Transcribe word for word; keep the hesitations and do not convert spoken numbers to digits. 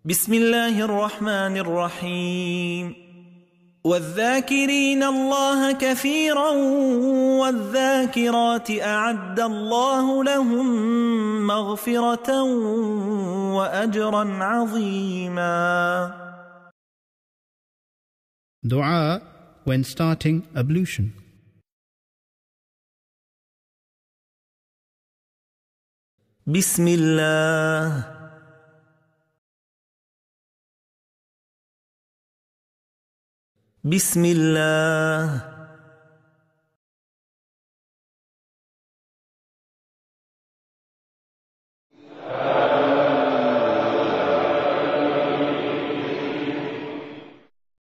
بسم الله الرحمن الرحيم والذاكرين الله كثيرا والذاكرات أعد الله لهم مغفرة وأجرا عظيما. Dua when starting ablution. بسم الله بسم الله